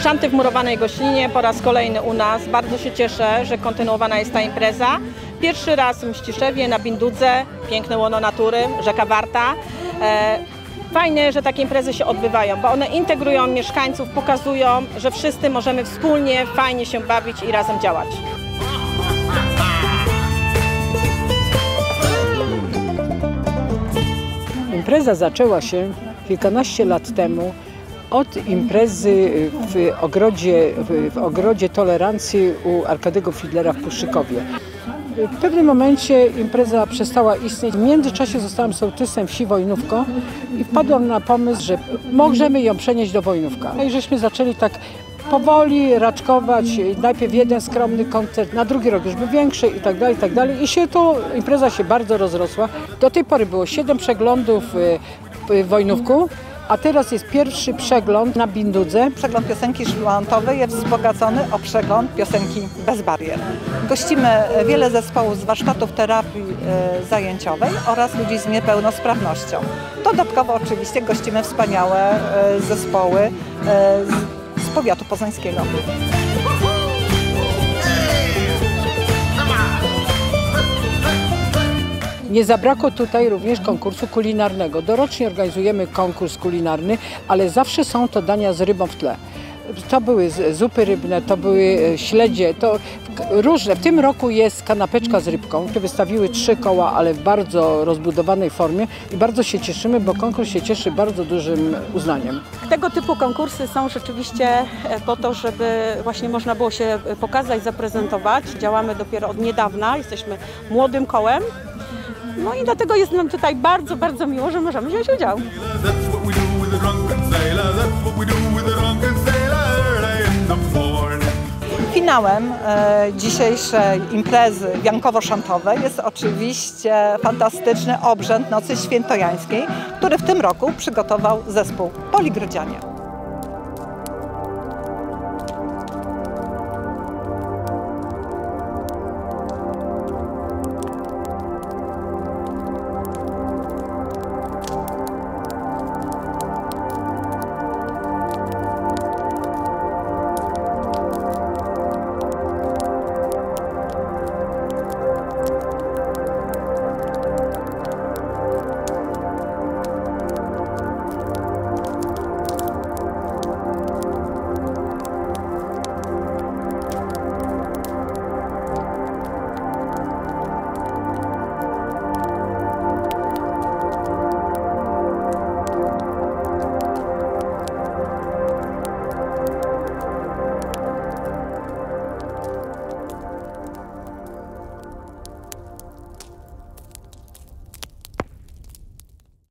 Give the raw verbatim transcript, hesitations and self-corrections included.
Szanty w Murowanej Goślinie po raz kolejny u nas. Bardzo się cieszę, że kontynuowana jest ta impreza. Pierwszy raz w Mściszewie, na Bindudze, piękne łono natury, rzeka Warta. Fajnie, że takie imprezy się odbywają, bo one integrują mieszkańców, pokazują, że wszyscy możemy wspólnie, fajnie się bawić i razem działać. Impreza zaczęła się kilkanaście lat temu od imprezy w ogrodzie, w ogrodzie tolerancji u Arkadiego Fidlera w Puszczykowie. W pewnym momencie impreza przestała istnieć. W międzyczasie zostałam sołtysem wsi Wojnówko i wpadłam na pomysł, że możemy ją przenieść do Wojnówka. No i żeśmy zaczęli tak powoli raczkować, najpierw jeden skromny koncert, na drugi rok już był większy i tak dalej, i tak dalej. I się to, impreza się bardzo rozrosła. Do tej pory było siedem przeglądów w Wojnówku, a teraz jest pierwszy przegląd na Bindudze. Przegląd piosenki szwantowej jest wzbogacony o przegląd piosenki bez barier. Gościmy wiele zespołów z warsztatów terapii zajęciowej oraz ludzi z niepełnosprawnością. Dodatkowo oczywiście gościmy wspaniałe zespoły z powiatu poznańskiego. Nie zabrakło tutaj również konkursu kulinarnego. Dorocznie organizujemy konkurs kulinarny, ale zawsze są to dania z rybą w tle. To były zupy rybne, to były śledzie, to różne. W tym roku jest kanapeczka z rybką. Wystawiły trzy koła, ale w bardzo rozbudowanej formie i bardzo się cieszymy, bo konkurs się cieszy bardzo dużym uznaniem. Tego typu konkursy są rzeczywiście po to, żeby właśnie można było się pokazać, zaprezentować. Działamy dopiero od niedawna, jesteśmy młodym kołem. No i dlatego jest nam tutaj bardzo, bardzo miło, że możemy wziąć udział. Finałem e, dzisiejszej imprezy wiankowo-szantowej jest oczywiście fantastyczny obrzęd Nocy Świętojańskiej, który w tym roku przygotował zespół Poligrodzianie.